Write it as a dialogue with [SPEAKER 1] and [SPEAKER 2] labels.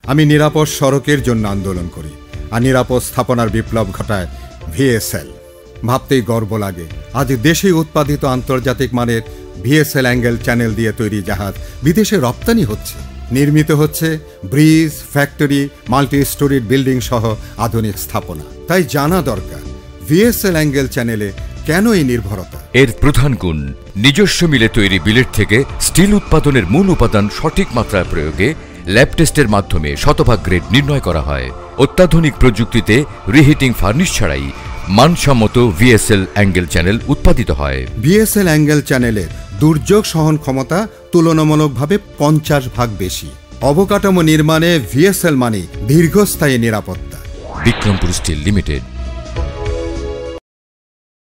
[SPEAKER 1] আমি নিরাপদ সড়কের জন্য আন্দোলন করি, আর নিরাপদ স্থাপনার বিপ্লব ঘটায় ভিএসএল। ভাবতেই গর্ব লাগে, আজ দেশে উৎপাদিত আন্তর্জাতিক মানের ভিএসএল অ্যাঙ্গেল চ্যানেল দিয়ে তৈরি জাহাজ বিদেশে রপ্তানি হচ্ছে। নির্মিত হচ্ছে bridge, factory, multi storied building সহ আধুনিক স্থাপনা। তাই জানা দরকার ভিএসএল অ্যাঙ্গেল চ্যানেলে কেন এই নির্ভরতা।
[SPEAKER 2] এর প্রধান গুণ, নিজস্ব মিলে তৈরি বিলেট থেকে স্টিল উৎপাদনের মূল উপাদান সঠিক মাত্রায় প্রয়োগে ল্যাব টেস্টের মাধ্যমে শতভাগ গ্রেড নির্ণয় করা হয়। অত্যাধুনিক প্রযুক্তিতে রিহিটিং ফার্নিশ ছাড়াই মানসম্মত ভিএসএল অ্যাঙ্গেল চ্যানেল উৎপাদিত হয়।
[SPEAKER 1] ভিএসএল অ্যাঙ্গেল চ্যানেলের দুর্যোগ সহন ক্ষমতা তুলনামূলকভাবে 50 ভাগ বেশি। অবকাঠামো নির্মাণে ভিএসএল মানে দীর্ঘস্থায়ী নিরাপত্তা।
[SPEAKER 2] Bikrampur steel limited.